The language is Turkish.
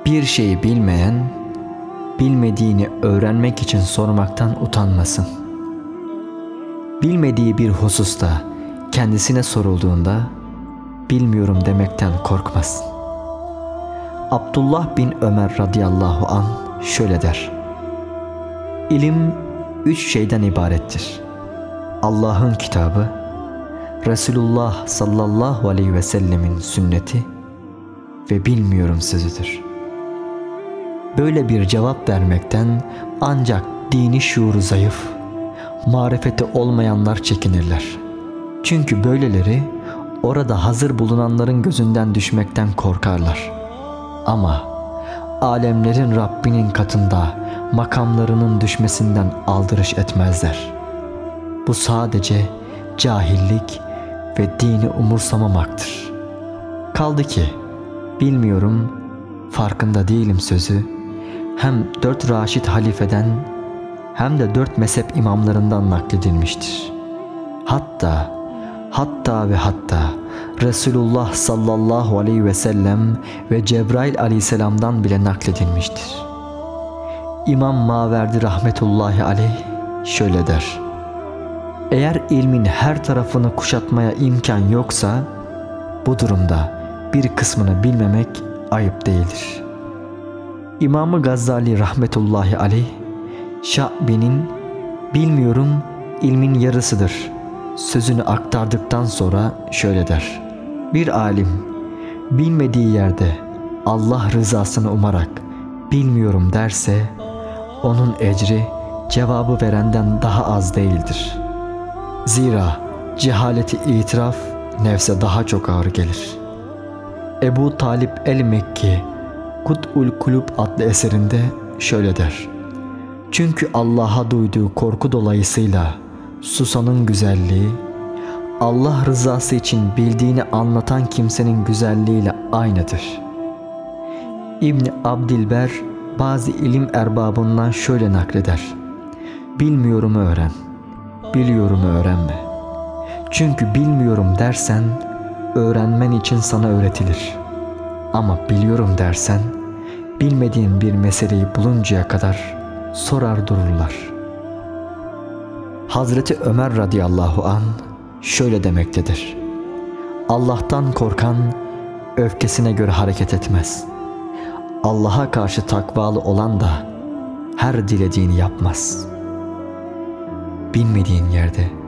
Bir şeyi bilmeyen, bilmediğini öğrenmek için sormaktan utanmasın. Bilmediği bir hususta kendisine sorulduğunda bilmiyorum demekten korkmasın. Abdullah bin Ömer radıyallahu anh şöyle der: İlim 3 şeyden ibarettir: Allah'ın kitabı, Resulullah sallallahu aleyhi ve sellemin sünneti ve bilmiyorum sözüdür. Böyle bir cevap vermekten ancak dini şuuru zayıf, marifeti olmayanlar çekinirler. Çünkü böyleleri orada hazır bulunanların gözünden düşmekten korkarlar. Ama alemlerin Rabbinin katında makamlarının düşmesinden aldırış etmezler. Bu sadece cahillik ve dini umursamamaktır. Kaldı ki bilmiyorum, farkında değilim sözü hem 4 Raşid halifeden hem de 4 mezhep imamlarından nakledilmiştir. Hatta Resulullah sallallahu aleyhi ve sellem ve Cebrail aleyhisselamdan bile nakledilmiştir. İmam Maverdi rahmetullahi aleyh şöyle der: Eğer ilmin her tarafını kuşatmaya imkan yoksa, bu durumda bir kısmını bilmemek ayıp değildir. İmam-ı Gazali rahmetullahi aleyh, Şa'bi'nin bilmiyorum ilmin yarısıdır sözünü aktardıktan sonra şöyle der: Bir alim bilmediği yerde Allah rızasını umarak bilmiyorum derse, onun ecri cevabı verenden daha az değildir. Zira cehaleti itiraf nefse daha çok ağır gelir. Ebu Talip el-Mekki Kut'ul Kulub adlı eserinde şöyle der: Çünkü Allah'a duyduğu korku dolayısıyla susanın güzelliği, Allah rızası için bildiğini anlatan kimsenin güzelliğiyle aynıdır. İbn Abdilber bazı ilim erbabından şöyle nakleder: Bilmiyorumu öğren, biliyorumu öğrenme. Çünkü bilmiyorum dersen öğrenmen için sana öğretilir. Ama biliyorum dersen bilmediğin bir meseleyi buluncaya kadar sorar dururlar. Hazreti Ömer radıyallahu anh şöyle demektedir: Allah'tan korkan öfkesine göre hareket etmez. Allah'a karşı takvalı olan da her dilediğini yapmaz. Bilmediğin yerde